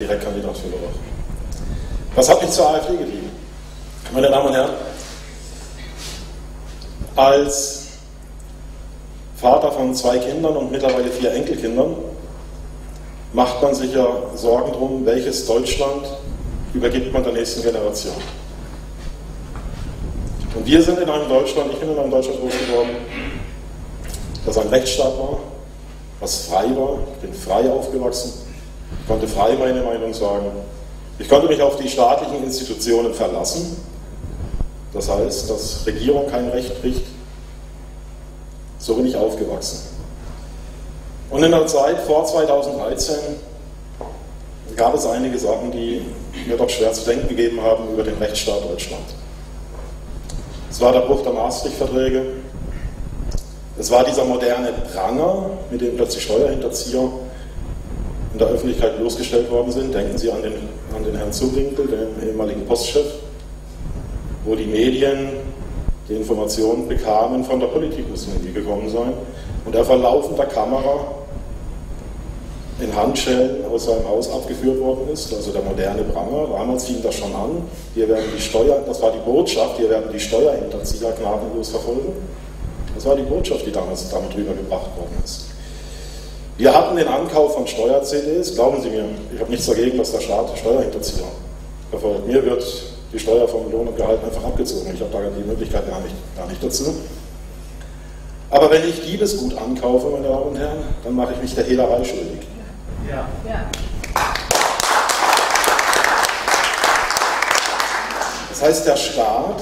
Direktkandidat für Lörrach. Was hat mich zur AfD getrieben? Meine Damen und Herren, als Vater von 2 Kindern und mittlerweile 4 Enkelkindern macht man sich ja Sorgen drum, welches Deutschland übergibt man der nächsten Generation. Und wir sind in einem Deutschland, ich bin in einem Deutschland groß geworden, das ein Rechtsstaat war, was frei war, ich bin frei aufgewachsen, ich konnte frei meine Meinung sagen, ich konnte mich auf die staatlichen Institutionen verlassen, das heißt, dass Regierung kein Recht bricht, so bin ich aufgewachsen. Und in der Zeit vor 2013 gab es einige Sachen, die mir doch schwer zu denken gegeben haben über den Rechtsstaat Deutschland. Es war der Bruch der Maastricht-Verträge, es war dieser moderne Pranger, mit dem plötzlich Steuerhinterzieher in der Öffentlichkeit bloßgestellt worden sind. Denken Sie an den Herrn Zuwinkel, den ehemaligen Postchef, wo die Medien die Informationen bekamen, von der Politik müssen die gekommen sein, und er vor laufender Kamera in Handschellen aus seinem Haus abgeführt worden ist, also der moderne Pranger. Damals fing das schon an, hier werden die das war die Botschaft, hier werden die Steuerhinterzieher gnadenlos verfolgen. Das war die Botschaft, die damals damit rübergebracht worden ist. Wir hatten den Ankauf von Steuer-CDs, glauben Sie mir, ich habe nichts dagegen, dass der Staat Steuerhinterzieher verfolgt. Mir wird die Steuer vom Lohn und Gehalt einfach abgezogen, ich habe da die Möglichkeit gar nicht dazu. Aber wenn ich Diebesgut ankaufe, meine Damen und Herren, dann mache ich mich der Hehlerei schuldig. Ja. Ja. Das heißt, der Staat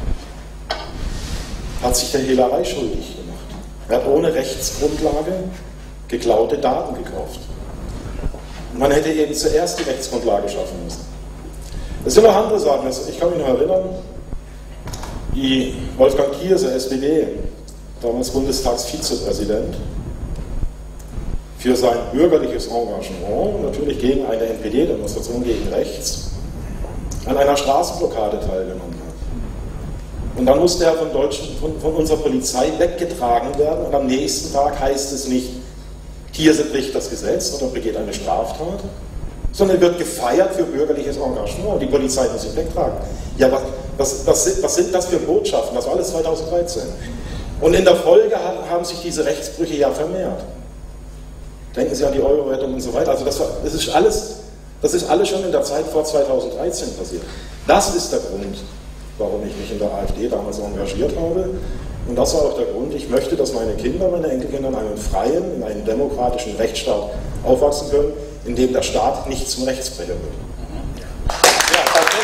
hat sich der Hehlerei schuldig gemacht. Er hat ohne Rechtsgrundlage geklaute Daten gekauft. Und man hätte eben zuerst die Rechtsgrundlage schaffen müssen. Es sind noch andere Sachen. Ich kann mich noch erinnern, wie Wolfgang Thierse, SPD, damals Bundestagsvizepräsident, für sein bürgerliches Engagement, natürlich gegen eine NPD-Demonstration gegen rechts, an einer Straßenblockade teilgenommen hat. Und dann musste er von unserer Polizei weggetragen werden, und am nächsten Tag heißt es nicht, Thierse bricht das Gesetz oder begeht eine Straftat, sondern wird gefeiert für bürgerliches Engagement, und die Polizei muss ihn wegtragen. Ja, was sind das für Botschaften? Das war alles 2013. Und in der Folge haben sich diese Rechtsbrüche ja vermehrt. Denken Sie an die Euro-Rettung und so weiter. Also das ist alles schon in der Zeit vor 2013 passiert. Das ist der Grund, warum ich mich in der AfD damals engagiert habe. Und das war auch der Grund, ich möchte, dass meine Kinder, meine Enkelkinder in einem freien, in einem demokratischen Rechtsstaat aufwachsen können, in dem der Staat nicht zum Rechtsbrecher wird. Ja, danke.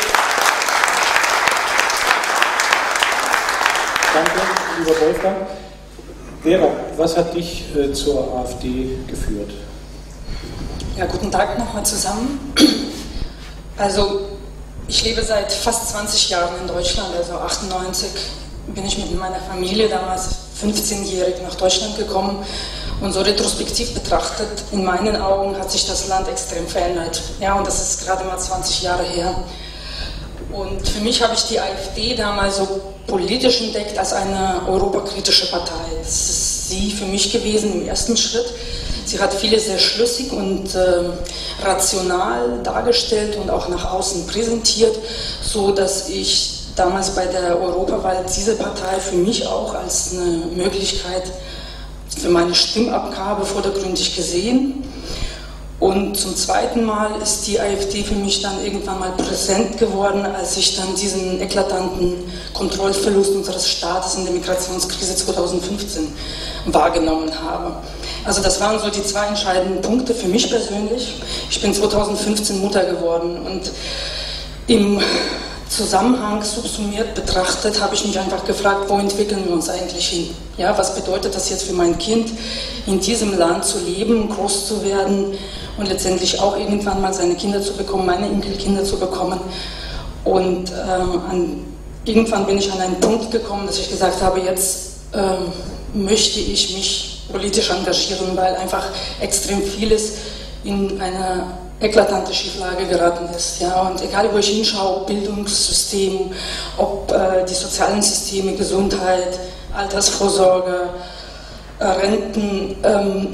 Danke, lieber Wolfgang. Vera, was hat dich zur AfD geführt? Ja, guten Tag nochmal zusammen. Also, ich lebe seit fast 20 Jahren in Deutschland, also 98 bin ich mit meiner Familie, damals 15-jährig, nach Deutschland gekommen, und so retrospektiv betrachtet, in meinen Augen hat sich das Land extrem verändert. Ja, und das ist gerade mal 20 Jahre her. Und für mich habe ich die AfD damals so politisch entdeckt als eine europakritische Partei. Das ist sie für mich gewesen im ersten Schritt. Sie hat vieles sehr schlüssig und rational dargestellt und auch nach außen präsentiert, so dass ich damals bei der Europawahl diese Partei für mich auch als eine Möglichkeit für meine Stimmabgabe vordergründig gesehen. Und zum zweiten Mal ist die AfD für mich dann irgendwann mal präsent geworden, als ich dann diesen eklatanten Kontrollverlust unseres Staates in der Migrationskrise 2015 wahrgenommen habe. Also das waren so die 2 entscheidenden Punkte für mich persönlich. Ich bin 2015 Mutter geworden, und im Zusammenhang subsumiert betrachtet habe ich mich einfach gefragt, wo entwickeln wir uns eigentlich hin? Ja, was bedeutet das jetzt für mein Kind, in diesem Land zu leben, groß zu werden und letztendlich auch irgendwann mal seine Kinder zu bekommen, meine Enkelkinder zu bekommen. Und irgendwann bin ich an einen Punkt gekommen, dass ich gesagt habe, jetzt möchte ich mich politisch engagieren, weil einfach extrem vieles in eine eklatante Schieflage geraten ist. Ja? Und egal, wo ich hinschaue, ob Bildungssystem, ob die sozialen Systeme, Gesundheit, Altersvorsorge, Renten,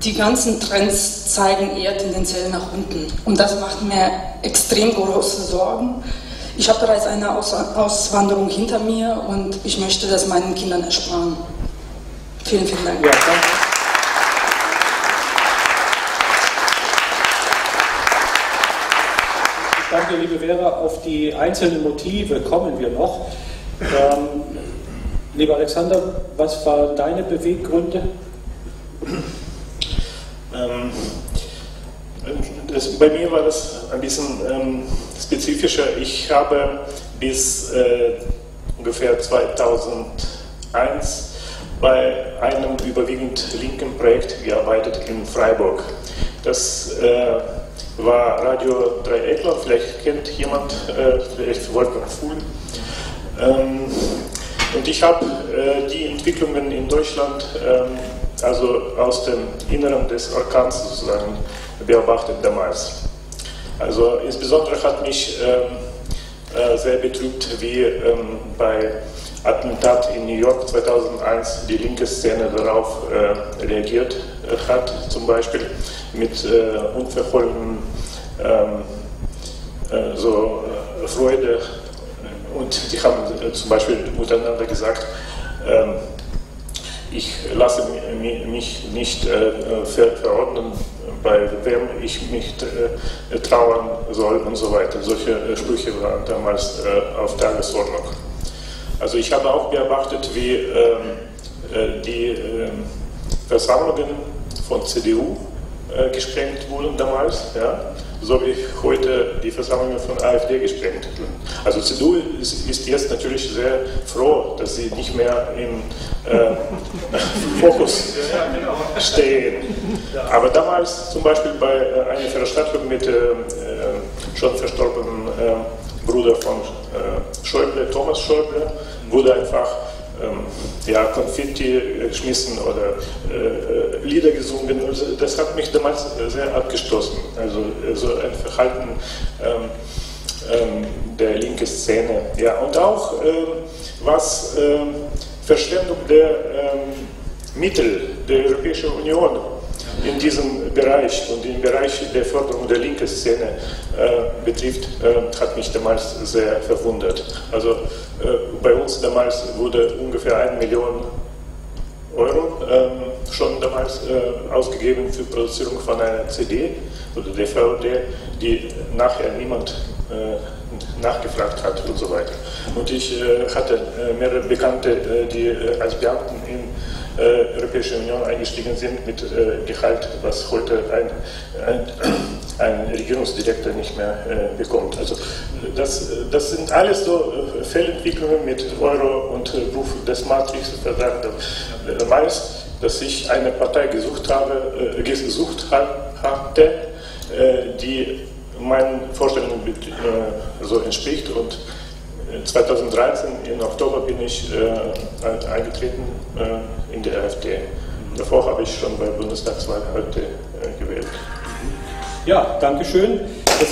die ganzen Trends zeigen eher tendenziell nach unten. Und das macht mir extrem große Sorgen. Ich habe bereits eine Auswanderung hinter mir und ich möchte das meinen Kindern ersparen. Vielen, vielen Dank. Ja, danke. Danke, liebe Vera. Auf die einzelnen Motive kommen wir noch. Lieber Alexander, was waren deine Beweggründe? Bei mir war das ein bisschen spezifischer. Ich habe bis ungefähr 2001 bei einem überwiegend linken Projekt gearbeitet in Freiburg. Das war Radio Dreieckland, vielleicht kennt jemand, vielleicht Wolfgang Fuhl. Und ich habe die Entwicklungen in Deutschland, also aus dem Inneren des Orkans sozusagen, beobachtet damals. Also insbesondere hat mich sehr betrübt, wie bei Attentat in New York 2001 die linke Szene darauf reagiert hat, zum Beispiel mit unverhohlenem so Freude, und die haben zum Beispiel miteinander gesagt, ich lasse mich nicht verordnen, bei wem ich mich trauern soll und so weiter. Solche Sprüche waren damals auf Tagesordnung. Also ich habe auch beobachtet, wie die Versammlungen von CDU gesprengt wurden damals, ja, so wie heute die Versammlungen von AfD gesprengt wurden. Also CDU ist jetzt natürlich sehr froh, dass sie nicht mehr im Fokus stehen. Aber damals zum Beispiel bei einer Veranstaltung mit schon verstorbenen Bruder von Schäuble, Thomas Schäuble, wurde einfach Konfetti geschmissen oder Lieder gesungen. Also das hat mich damals sehr abgestoßen. Also so ein Verhalten der linken Szene. Ja, und auch was Verschwendung der Mittel der Europäischen Union in diesem Bereich und im Bereich der Förderung der linken Szene betrifft, hat mich damals sehr verwundert. Also bei uns damals wurde ungefähr 1 Million Euro schon damals ausgegeben für Produzierung von einer CD oder DVD, die nachher niemand nachgefragt hat und so weiter. Und ich hatte mehrere Bekannte, die als Beamten in Europäische Union eingestiegen sind mit Gehalt, was heute ein Regierungsdirektor nicht mehr bekommt. Also das sind alles so Fehlentwicklungen mit Euro und Ruf des Maastricht-Vertrags. Weiß, dass ich eine Partei gesucht hatte, die meinen Vorstellungen so entspricht, und 2013 im Oktober bin ich eingetreten in die AfD. Davor habe ich schon bei Bundestagswahl heute gewählt. Ja, danke schön. Jetzt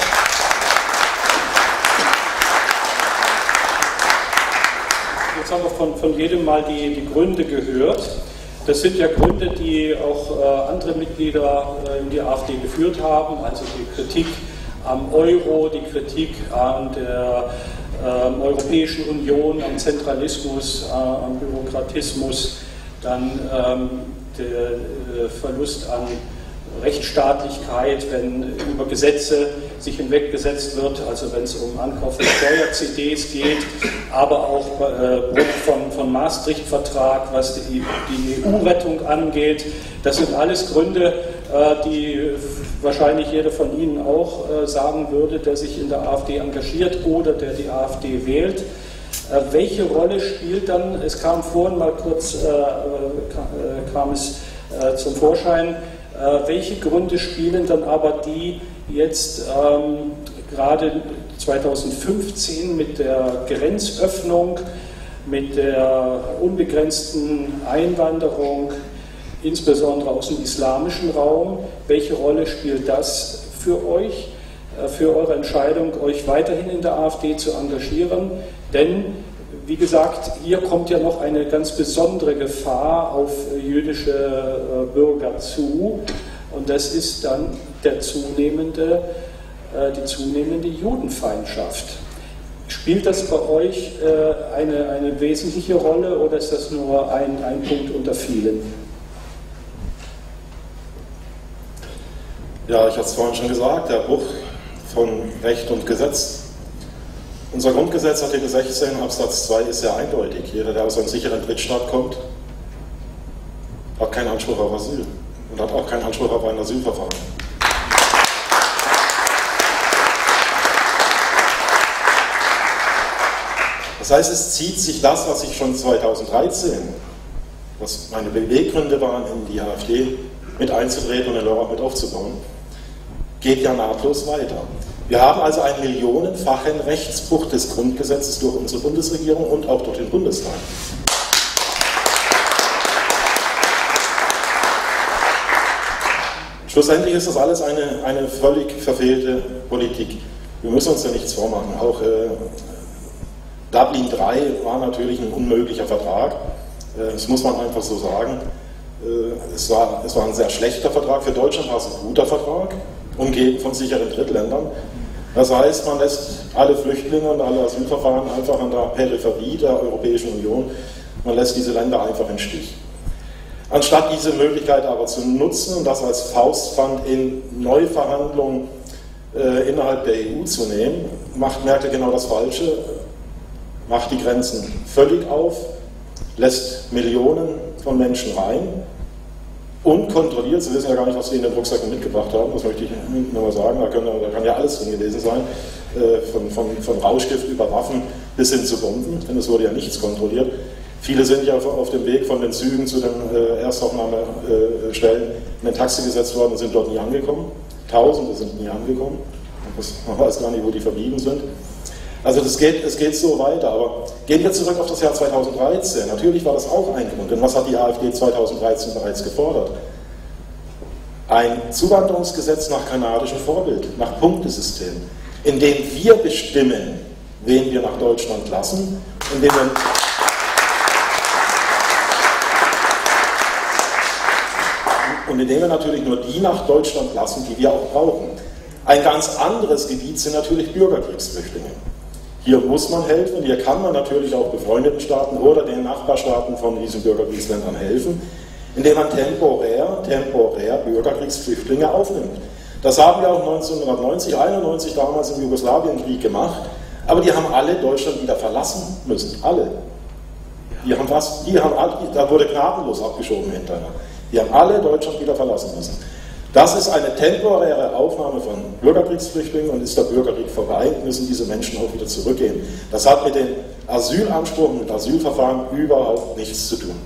haben wir von jedem mal die Gründe gehört. Das sind ja Gründe, die auch andere Mitglieder in die AfD geführt haben, also die Kritik am Euro, die Kritik an der Europäischen Union, am Zentralismus, am Bürokratismus, dann der Verlust an Rechtsstaatlichkeit, wenn über Gesetze sich hinweggesetzt wird, also wenn es um Ankauf von Steuer-CDs geht, aber auch von Maastricht-Vertrag, was die EU-Rettung angeht. Das sind alles Gründe, die wahrscheinlich jeder von Ihnen auch sagen würde, der sich in der AfD engagiert oder der die AfD wählt. Welche Rolle spielt dann, es kam vorhin mal kurz, kam es zum Vorschein, welche Gründe spielen dann aber die jetzt gerade 2015 mit der Grenzöffnung, mit der unbegrenzten Einwanderung, insbesondere aus dem islamischen Raum, welche Rolle spielt das für euch, für eure Entscheidung, euch weiterhin in der AfD zu engagieren? Denn wie gesagt, hier kommt ja noch eine ganz besondere Gefahr auf jüdische Bürger zu, und das ist dann die zunehmende Judenfeindschaft. Spielt das bei euch eine wesentliche Rolle, oder ist das nur ein Punkt unter vielen? Ja, ich hatte es vorhin schon gesagt, der Bruch von Recht und Gesetz. Unser Grundgesetz, Artikel 16 Absatz 2, ist sehr eindeutig. Jeder, der aus einem sicheren Drittstaat kommt, hat keinen Anspruch auf Asyl und hat auch keinen Anspruch auf ein Asylverfahren. Das heißt, es zieht sich das, was ich schon 2013, was meine Beweggründe waren, in die AfD mit einzutreten und in Lörrach mit aufzubauen, geht ja nahtlos weiter. Wir haben also einen millionenfachen Rechtsbruch des Grundgesetzes durch unsere Bundesregierung und auch durch den Bundestag. Schlussendlich ist das alles eine völlig verfehlte Politik. Wir müssen uns ja nichts vormachen. Auch Dublin III war natürlich ein unmöglicher Vertrag. Das muss man einfach so sagen. Es war ein sehr schlechter Vertrag. Für Deutschland war es ein guter Vertrag, umgeben von sicheren Drittländern. Das heißt, man lässt alle Flüchtlinge und alle Asylverfahren einfach an der Peripherie der Europäischen Union, man lässt diese Länder einfach im Stich. Anstatt diese Möglichkeit aber zu nutzen und das als Faustpfand in Neuverhandlungen innerhalb der EU zu nehmen, macht Merkel genau das Falsche, macht die Grenzen völlig auf, lässt Millionen von Menschen rein, unkontrolliert. Sie wissen ja gar nicht, was Sie in den Rucksacken mitgebracht haben, das möchte ich nur mal sagen, da kann ja alles drin gewesen sein, von Rauschgift über Waffen bis hin zu Bomben, denn es wurde ja nichts kontrolliert. Viele sind ja auf dem Weg von den Zügen zu den Erstaufnahmestellen in ein Taxi gesetzt worden und sind dort nie angekommen. Tausende sind nie angekommen, man weiß gar nicht, wo die verblieben sind. Also es geht so weiter, aber gehen wir zurück auf das Jahr 2013. Natürlich war das auch ein Grund, denn was hat die AfD 2013 bereits gefordert? Ein Zuwanderungsgesetz nach kanadischem Vorbild, nach Punktesystem, in dem wir bestimmen, wen wir nach Deutschland lassen, in dem wir und indem wir natürlich nur die nach Deutschland lassen, die wir auch brauchen. Ein ganz anderes Gebiet sind natürlich Bürgerkriegsflüchtlinge. Hier muss man helfen, hier kann man natürlich auch befreundeten Staaten oder den Nachbarstaaten von diesen Bürgerkriegsländern helfen, indem man temporär Bürgerkriegsflüchtlinge aufnimmt. Das haben wir auch 1990, 1991 damals im Jugoslawienkrieg gemacht, aber die haben alle Deutschland wieder verlassen müssen, alle. Da wurde gnadenlos abgeschoben hinterher. Die haben alle Deutschland wieder verlassen müssen. Das ist eine temporäre Aufnahme von Bürgerkriegsflüchtlingen, und ist der Bürgerkrieg vorbei, müssen diese Menschen auch wieder zurückgehen. Das hat mit dem Asylanspruch, mit Asylverfahren überhaupt nichts zu tun.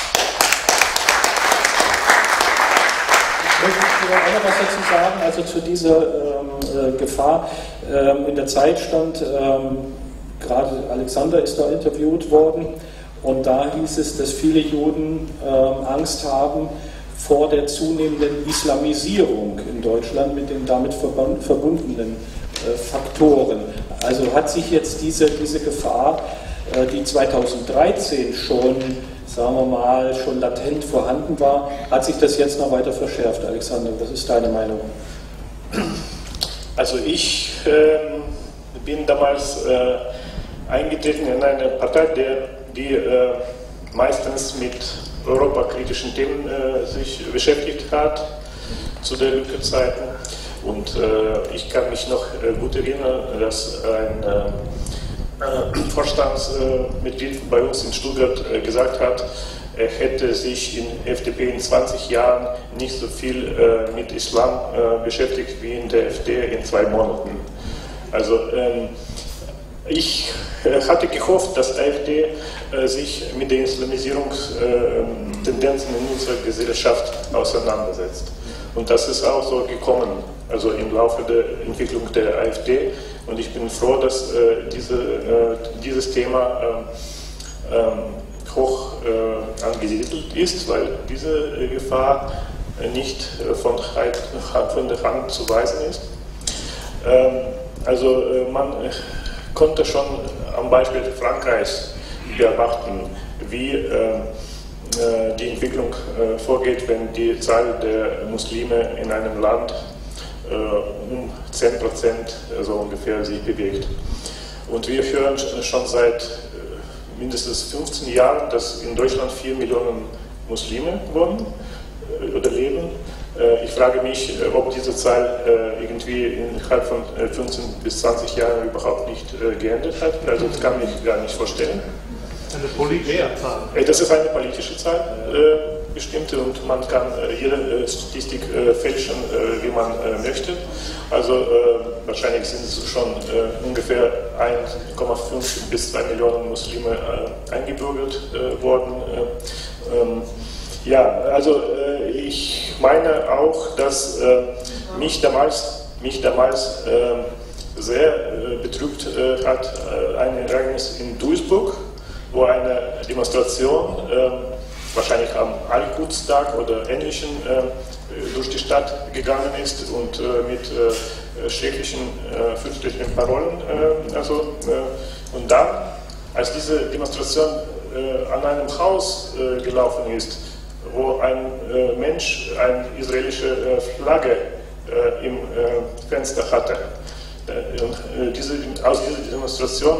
Ich möchte auch noch was dazu sagen, also zu dieser Gefahr. In der Zeit stand, gerade Alexander ist da interviewt worden, und da hieß es, dass viele Juden Angst haben vor der zunehmenden Islamisierung in Deutschland mit den damit verbundenen Faktoren. Also hat sich jetzt diese Gefahr, die 2013 schon, sagen wir mal, schon latent vorhanden war, hat sich das jetzt noch weiter verschärft? Alexander, was ist deine Meinung? Also ich bin damals eingetreten in eine Partei, die meistens mit europakritischen Themen sich beschäftigt hat zu der Lücke-Zeiten. Und ich kann mich noch gut erinnern, dass ein Vorstandsmitglied bei uns in Stuttgart gesagt hat, er hätte sich in FDP in 20 Jahren nicht so viel mit Islam beschäftigt wie in der FD in 2 Monaten. Also ich hatte gehofft, dass AfD sich mit den Islamisierungstendenzen in unserer Gesellschaft auseinandersetzt. Und das ist auch so gekommen, also im Laufe der Entwicklung der AfD. Und ich bin froh, dass dieses Thema hoch angesiedelt ist, weil diese Gefahr nicht von der Hand zu weisen ist. Also man konnte schon am Beispiel Frankreichs beobachten, wie die Entwicklung vorgeht, wenn die Zahl der Muslime in einem Land um 10% so ungefähr sich bewegt. Und wir hören schon seit mindestens 15 Jahren, dass in Deutschland 4 Millionen Muslime wohnen oder leben. Ich frage mich, ob diese Zahl irgendwie innerhalb von 15 bis 20 Jahren überhaupt nicht geändert hat. Also das kann ich gar nicht vorstellen. Eine politische Zahl. Das ist eine politische Zahl, bestimmte, und man kann jede Statistik fälschen, wie man möchte. Also wahrscheinlich sind es schon ungefähr 1,5 bis 2 Millionen Muslime eingebürgert worden. Ja, also ich meine auch, dass mich damals sehr betrübt hat ein Ereignis in Duisburg, wo eine Demonstration, wahrscheinlich am Al-Quds-Tag oder Ähnlichem, durch die Stadt gegangen ist und mit schrecklichen, fürchterlichen Parolen. Und dann, als diese Demonstration an einem Haus gelaufen ist, wo ein Mensch eine israelische Flagge im Fenster hatte. Und aus dieser Demonstration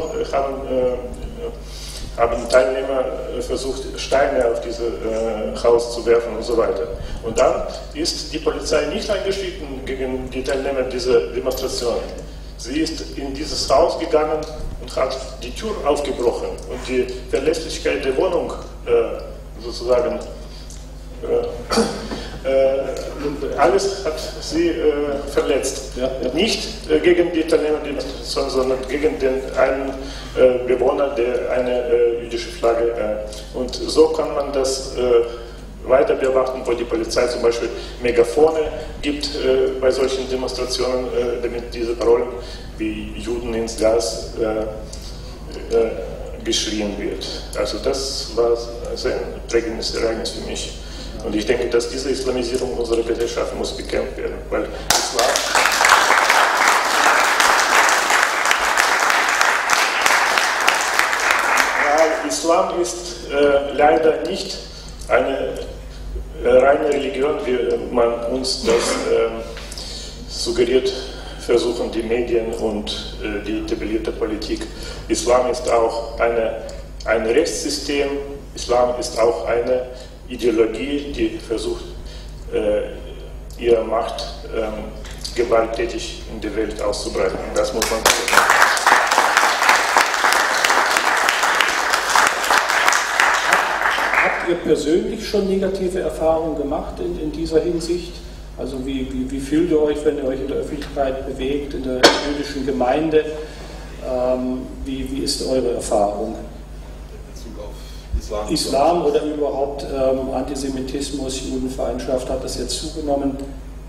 haben Teilnehmer versucht, Steine auf dieses Haus zu werfen und so weiter. Und dann ist die Polizei nicht eingeschritten gegen die Teilnehmer dieser Demonstration. Sie ist in dieses Haus gegangen und hat die Tür aufgebrochen und die Verlässlichkeit der Wohnung sozusagen alles hat sie verletzt. Ja, ja. Nicht gegen die Teilnehmer, sondern gegen einen Bewohner, der eine jüdische Flagge. Und so kann man das weiter beobachten, wo die Polizei zum Beispiel Megafone gibt bei solchen Demonstrationen, damit diese Parolen wie Juden ins Gas geschrien wird. Also das war ein sehr prägendes Ereignis für mich. Und ich denke, dass diese Islamisierung unserer Gesellschaft muss bekämpft werden, weil Islam ist leider nicht eine reine Religion, wie man uns das suggeriert versuchen, die Medien und die etablierte Politik. Islam ist auch ein Rechtssystem, Islam ist auch eine Ideologie, die versucht, ihre Macht gewalttätig in die Welt auszubreiten. Das muss man sagen. Habt ihr persönlich schon negative Erfahrungen gemacht in dieser Hinsicht? Also wie fühlt ihr euch, wenn ihr euch in der Öffentlichkeit bewegt, in der jüdischen Gemeinde? Wie ist eure Erfahrung? Islam oder überhaupt Antisemitismus, Judenfeindschaft, hat das jetzt zugenommen?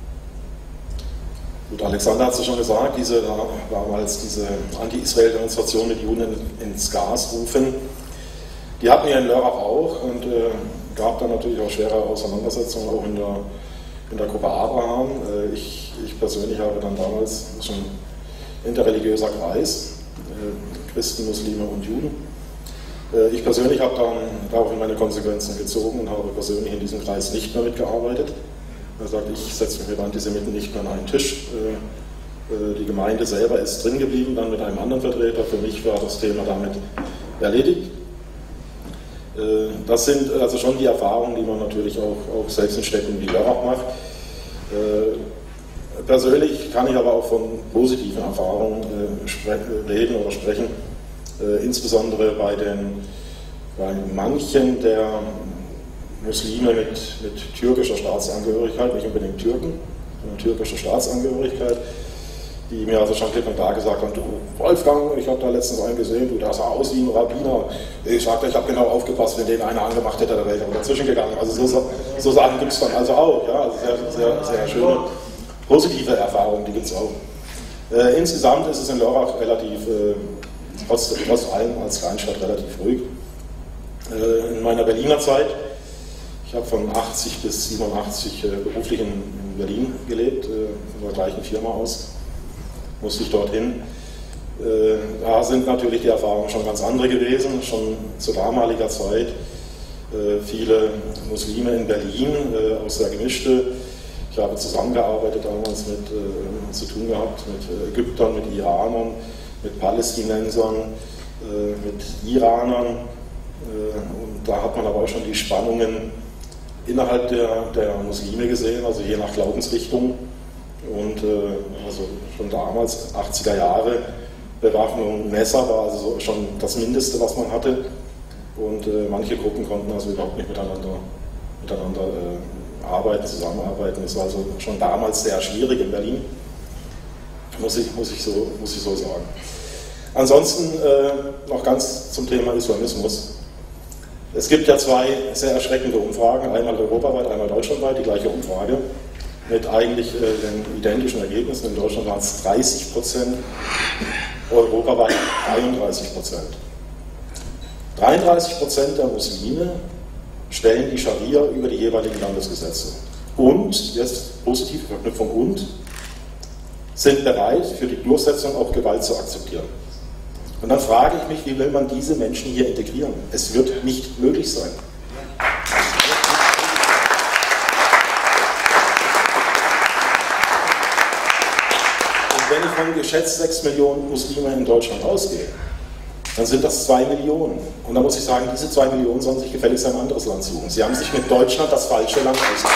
Gut, Alexander hat es ja schon gesagt, damals diese Anti-Israel-Demonstration mit Juden ins Gas rufen, die hatten wir in Lörrach auch und gab dann natürlich auch schwere Auseinandersetzungen auch in der Gruppe Abraham. Ich persönlich habe dann damals schon interreligiöser Kreis, Christen, Muslime und Juden. Ich persönlich habe dann daraufhin meine Konsequenzen gezogen und habe persönlich in diesem Kreis nicht mehr mitgearbeitet. Er sagt, ich setze mich mit Antisemiten nicht mehr an einen Tisch. Die Gemeinde selber ist drin geblieben, dann mit einem anderen Vertreter. Für mich war das Thema damit erledigt. Das sind also schon die Erfahrungen, die man natürlich auch selbst in Städten wie Lörrach macht. Persönlich kann ich aber auch von positiven Erfahrungen reden oder sprechen. Insbesondere bei manchen der Muslime mit türkischer Staatsangehörigkeit, nicht unbedingt Türken, sondern türkischer Staatsangehörigkeit, die mir also schon klipp und klar gesagt haben, du Wolfgang, ich habe da letztens einen gesehen, du, der sah aus wie ein Rabbiner. Ich sagte, ich habe genau aufgepasst, wenn den einer angemacht hätte, da wäre ich aber dazwischen gegangen. Also so Sachen gibt es dann also auch. Ja? Also sehr schöne, positive Erfahrungen, die gibt es auch. Insgesamt ist es in Lörrach relativ, trotz allem als Kleinstadt relativ ruhig. In meiner Berliner Zeit, ich habe von 80 bis 87 beruflich in Berlin gelebt, von der gleichen Firma aus, musste ich dorthin. Da sind natürlich die Erfahrungen schon ganz andere gewesen, schon zu damaliger Zeit. Viele Muslime in Berlin aus der Gemischte. Ich habe zusammengearbeitet damals zu tun gehabt mit Ägyptern, mit Iranern, mit Palästinensern, mit Iranern. Und da hat man aber auch schon die Spannungen innerhalb der Muslime gesehen, also je nach Glaubensrichtung. Und also schon damals, 80er Jahre, Bewaffnung, Messer war also schon das Mindeste, was man hatte. Und manche Gruppen konnten also überhaupt nicht miteinander zusammenarbeiten. Das war also schon damals sehr schwierig in Berlin, muss ich so sagen. Ansonsten noch ganz zum Thema Islamismus. Es gibt ja zwei sehr erschreckende Umfragen, einmal europaweit, einmal deutschlandweit, die gleiche Umfrage, mit eigentlich den identischen Ergebnissen. In Deutschland waren es 30%, europaweit 33%. 33% der Muslime stellen die Scharia über die jeweiligen Landesgesetze. Und, jetzt positive Verknüpfung und, sind bereit, für die Durchsetzung auch Gewalt zu akzeptieren. Und dann frage ich mich, wie will man diese Menschen hier integrieren? Es wird nicht möglich sein. Und wenn ich von geschätzt 6 Millionen Muslime in Deutschland ausgehe, dann sind das 2 Millionen. Und da muss ich sagen, diese 2 Millionen sollen sich gefälligst ein anderes Land suchen. Sie haben sich mit Deutschland das falsche Land ausgesucht.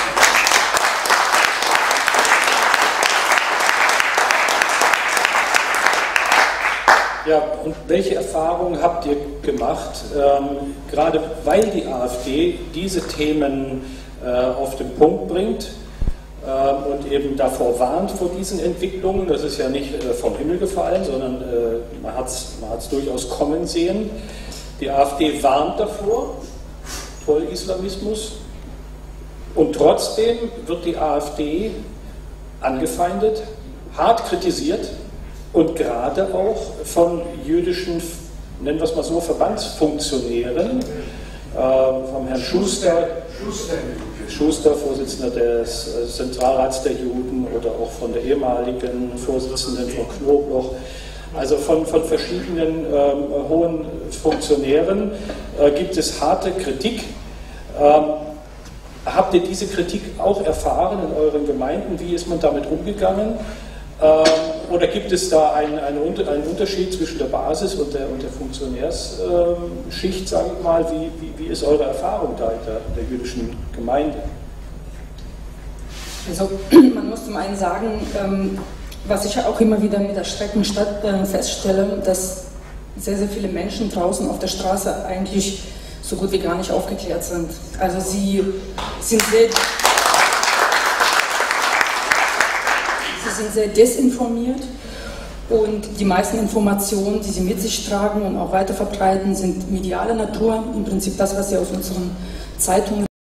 Ja, und welche Erfahrungen habt ihr gemacht, gerade weil die AfD diese Themen auf den Punkt bringt und eben davor warnt vor diesen Entwicklungen? Das ist ja nicht vom Himmel gefallen, sondern man hat es durchaus kommen sehen. Die AfD warnt davor, Voll-Islamismus, und trotzdem wird die AfD angefeindet, hart kritisiert. Und gerade auch von jüdischen, nennen wir es mal so, Verbandsfunktionären, vom Herrn Schuster, Vorsitzender des Zentralrats der Juden, oder auch von der ehemaligen Vorsitzenden Frau Knobloch, also von verschiedenen hohen Funktionären gibt es harte Kritik. Habt ihr diese Kritik auch erfahren in euren Gemeinden? Wie ist man damit umgegangen? Oder gibt es da einen Unterschied zwischen der Basis und der Funktionärsschicht, sage ich mal? Wie ist eure Erfahrung da in der jüdischen Gemeinde? Also man muss zum einen sagen, was ich auch immer wieder mit Erschrecken feststelle, dass sehr, sehr viele Menschen draußen auf der Straße eigentlich so gut wie gar nicht aufgeklärt sind. Also sie sind sehr desinformiert, und die meisten Informationen, die sie mit sich tragen und auch weiter verbreiten, sind medialer Natur. Im Prinzip das, was sie aus unseren Zeitungen